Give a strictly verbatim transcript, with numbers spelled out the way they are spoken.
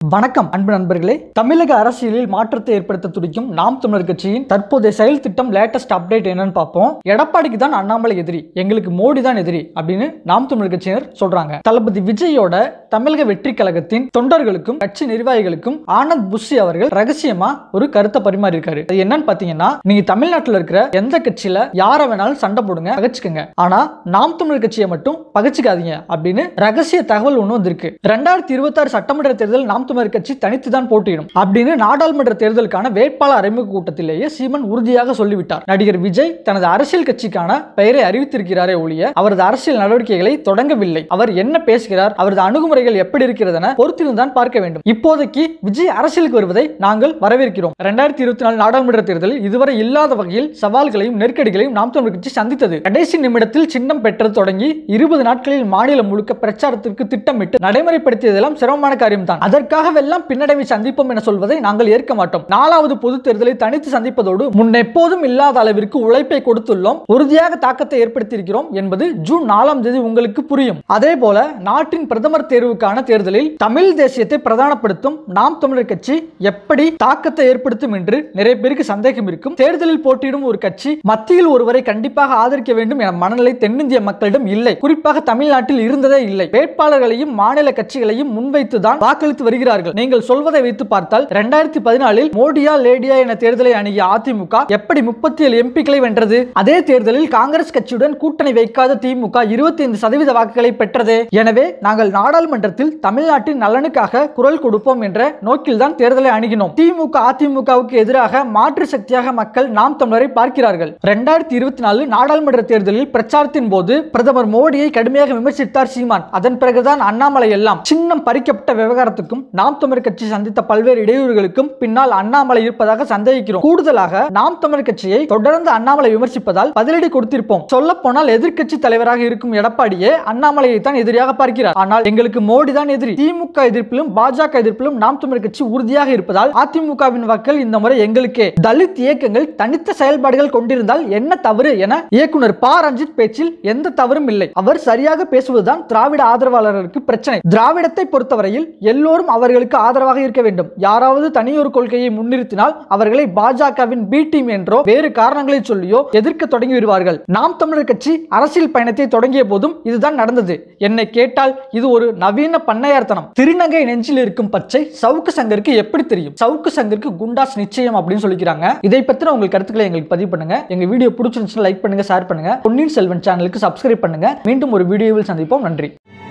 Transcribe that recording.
வணக்கம் அன்பு நண்பர்களே. தமிழக அரசியலில் மாற்றத்தை ஏற்படுத்த துடிக்கும் நாம் தமிழர் கட்சியின் தற்போதைய செயல் திட்டம் லேட்டஸ்ட் அப்டேட் என்னன்னு பார்ப்போம். எடப்பாடிக்கு தான் அண்ணாமலை எதிரி, எங்களுக்கு மோடி தான் எதிரி அப்படின்னு நாம் தமிழர் கட்சியினர் சொல்றாங்க. தளபதி விஜயோட தமிழக வெற்றி கழகத்தின் தொண்டர்களுக்கும் கட்சி நிர்வாகிகளுக்கும் ஆனந்த் புஷி அவர்கள் ரகசியமா ஒரு கருத்தை பரிமாறி இருக்காரு. அது என்னன்னு பாத்தீங்கன்னா, நீங்க தமிழ்நாட்டில் இருக்கிற எந்த கட்சியில யார வேணாலும் சண்டை போடுங்க, பகச்சுக்கங்க, ஆனா நாம் தமிழர் கட்சியை மட்டும் பகச்சுக்காதீங்க அப்படின்னு ரகசிய தகவல் ஒண்ணு வந்திருக்கு. ரெண்டாயிரத்தி இருபத்தி ஆறு சட்டமன்ற தேர்தல் நாம் தமிழர் கட்சி தனித்து தான் போட்டியிடும் அப்படின்னு நாடாளுமன்ற தேர்தலுக்கான வேட்பாளர் அறிமுக கூட்டத்திலேயே சீமான் உறுதியாக சொல்லிவிட்டார். நடிகர் விஜய் தனது அரசியல் கட்சிக்கான பெயரை அறிவித்திருக்கிறாரே ஒழிய அவரது அரசியல் நடவடிக்கைகளை தொடங்கவில்லை. அவர் என்ன பேசுகிறார், அவரது அணுகுமுறைகள் எப்படி இருக்கிறது பொறுத்திருந்தான் பார்க்க வேண்டும். இப்போதைக்கு விஜய் அரசியலுக்கு வருவதை நாங்கள் வரவேற்கிறோம். இரண்டாயிரத்தி இருபத்தி நாலு நாடாளுமன்ற தேர்தலில் இதுவரை இல்லாத வகையில் சவால்களையும் நெருக்கடிகளையும் நாம் தமிழர் கட்சி சந்தித்தது. கடைசி நிமிடத்தில் சின்னம் பெற்றது தொடங்கி இருபது நாட்களில் மாநிலம் முழுக்க பிரச்சாரத்திற்கு திட்டமிட்டு நடைமுறைப்படுத்தியதெல்லாம் சிரமமான காரியம் தான். அதற்காகவெல்லாம் பின்னடைவை சந்திப்போம் என சொல்வதை நாங்கள் ஏற்க மாட்டோம். நாலாவது பொது தேர்தலை தனித்து சந்திப்பதோடு முன்னெப்போதும் இல்லாத அளவிற்கு உழைப்பை கொடுத்துள்ளோம், உறுதியாக தாக்கத்தை ஏற்படுத்தியிருக்கிறோம் என்பது ஜூன் நாலாம் தேதி உங்களுக்கு புரியும். அதே போல நாட்டின் பிரதமர் தேர்வுக்கான தேர்தலில் தமிழ் தேசியத்தை பிரதானப்படுத்தும் நாம் தமிழர் கட்சி எப்படி தாக்கத்தை ஏற்படுத்தும் என்று நிறைய பேருக்கு சந்தேகம் இருக்கும். தேர்தலில் போட்டியிடும் ஒரு கட்சி மத்தியில் ஒருவரை கண்டிப்பாக ஆதரிக்க வேண்டும் என மனநிலை தென்னிந்திய மக்களிடம் இல்லை, குறிப்பாக தமிழ்நாட்டில் இருந்ததே இல்லை. வேட்பாளர்களையும் மாநில கட்சிகளையும் முன்வைத்துதான் வாக்களித்து வருகிறார்கள். நீங்கள் சொல்வதை வைத்து பார்த்தால் இரண்டாயிரத்தி பதினாலில் மோடியா லேடியா என தேர்தலை அணுகிய அதிமுக எப்படி முப்பத்தி ஏழு எம்பிக்களை வென்றது? அதே தேர்தலில் காங்கிரஸ் கட்சியுடன் கூட்டணி வைக்காத திமுக இருபத்தி ஐந்து சதவீத வாக்குகளை பெற்றதே. எனவே நாங்கள் நாடாளுமன்றத்தில் தமிழ்நாட்டின் நலனுக்காக குரல் கொடுப்போம் என்ற நோக்கில் தான் தேர்தலை அணுகினோம். திமுக அதிமுகவுக்கு எதிராக மாற்று சக்தியாக மக்கள் நாம் தமிழரை பார்க்கிறார்கள். இரண்டாயிரத்தி இருபத்தி நாலு நாடாளுமன்ற தேர்தலில் பிரச்சாரத்தின் போது பிரதமர் மோடியை கடுமையாக விமர்சித்தார் சீமான். அதன் பிறகுதான் அண்ணாமலை எல்லாம் சின்னம் பறிக்கப்பட்ட விவகாரத்துக்கும் நாம் தமிழர் கட்சி சந்தித்த பல்வேறு இடையூறுகளுக்கும் பின்னால் அண்ணாமலை இருப்பதாக சந்தேகிக்கிறோம். கூடுதலாக நாம் தமிழர் கட்சியை தொடர்ந்து அண்ணாமலை விமர்சிப்பதால் பதிலடி கொடுத்திருப்போம். சொல்ல போனால் எதிர்க்கட்சி தலைவராக இருக்கும் எடப்பாடியே அண்ணாமலையை தான் எதிரியாக பார்க்கிறார். ஆனால் எங்களுக்கு மோடி தான் எதிரி. திமுக எதிர்ப்பிலும் பாஜக எதிர்ப்பிலும் நாம் தமிழர் கட்சி உறுதியாக இருப்பதால் அதிமுகவின் வாக்கள் இந்த முறை எங்களுக்கே. தலித் இயக்கங்கள் தனித்த செயல்பாடுகள் கொண்டிருந்தால் என்ன தவறு என இயக்குனர் ப ரஞ்சித் பேச்சில் எந்த தவறும் இல்லை. அவர் சரியாக பேசுவதுதான் திராவிட ஆதரவாளர்களுக்கு பிரச்சனை. திராவிடத்தை பொறுத்தவரையில் எல்லோரும் அவர்களுக்கு ஆதரவாக இருக்க வேண்டும். யாராவது தனியொரு கொள்கையை முன்னிறுத்தினால் அவர்களை பாஜகவின் பி டீம் என்றோ வேறு காரணங்களை சொல்லியோ எதிர்க்க தொடங்கி விடுவார்கள். நாம் தமிழர் கட்சி அரசியல் பயணத்தை தொடங்கிய போதும் இதுதான் நடந்தது. என்னை கேட்டால் இது ஒரு நவீன பண்ணையார்த்தனம். திருநங்கை நெஞ்சில் இருக்கும் பச்சை சவுக்கு சங்கருக்கு எப்படி தெரியும்? சவுக்கு சங்கருக்கு குண்டாஸ் நிச்சயம் அப்படின்னு சொல்லிக்கிறாங்க. இதை பத்தின உங்கள் கருத்துக்களை எங்களுக்கு பதிவு பண்ணுங்க. எங்க வீடியோ பிடிச்சிருந்துச்சுன்னா லைக் பண்ணுங்க, ஷேர் பண்ணுங்க. பொன்னியின் செல்வன் சேனலுக்கு சப்ஸ்கிரைப் பண்ணுங்க. மீண்டும் ஒரு வீடியோவில் சந்திப்போம். நன்றி.